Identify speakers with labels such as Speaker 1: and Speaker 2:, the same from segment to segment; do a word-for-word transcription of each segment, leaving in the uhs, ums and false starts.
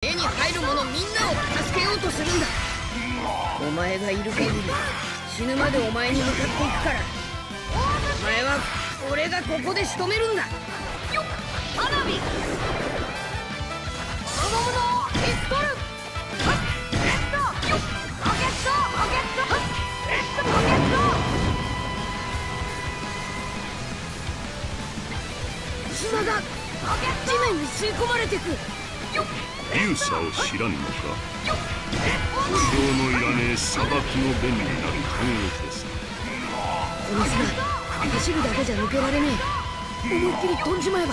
Speaker 1: 家に入る者みんなを助けようとするんだ。お前がいる限り死ぬまでお前に向かっていくから、お前は俺がここで仕留めるんだ。花火、子供のピストル、レッド、ロケット、ロケット、レッド、ロケット。砂が地面に吸い込まれてく。
Speaker 2: 勇者を知らんのか。故障のいらねえ砂漠の便利なる看護です。
Speaker 1: この砂、走るだけじゃ抜けられねえ。思いっきり飛んじまえば。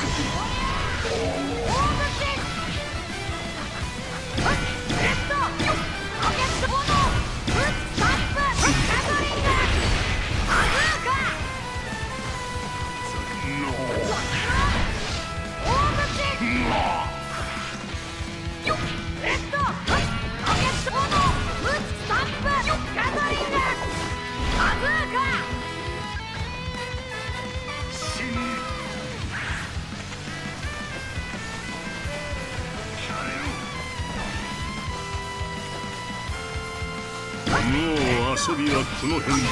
Speaker 2: もう遊びはこの辺でよかろう。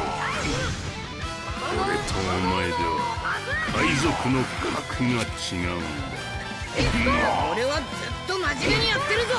Speaker 2: 俺とお前では海賊の格が違うんだ。
Speaker 1: 俺はずっと真面目にやってるぞ。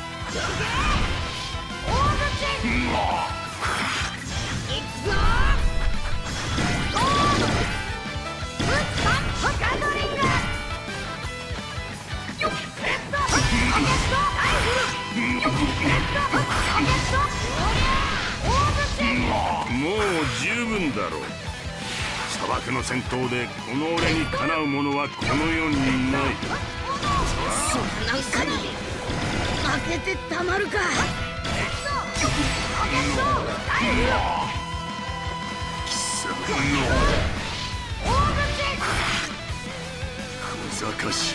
Speaker 2: もう十分だろう。砂漠の戦闘でこの俺にかなう者はこの世にない。
Speaker 1: そんなんかに負けてたまるか。
Speaker 2: 貴様小賢しい。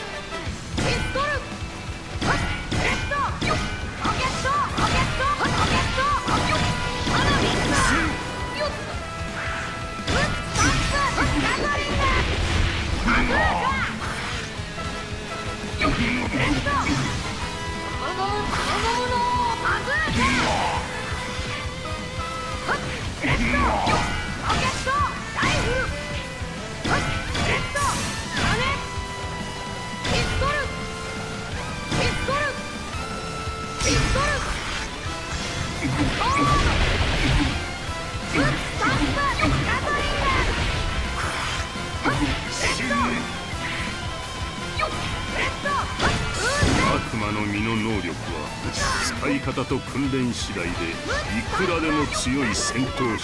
Speaker 2: 悪魔の実の能力は使い方と訓練次第でいくらでも強い戦闘手段になる。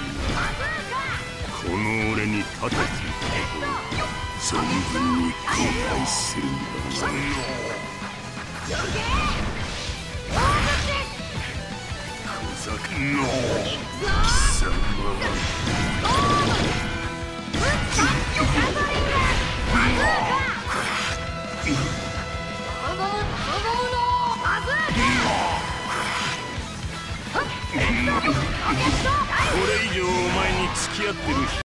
Speaker 2: この俺に盾ついたことを存分に後悔するんだ。小賢の貴様。これ以上お前に付き合ってる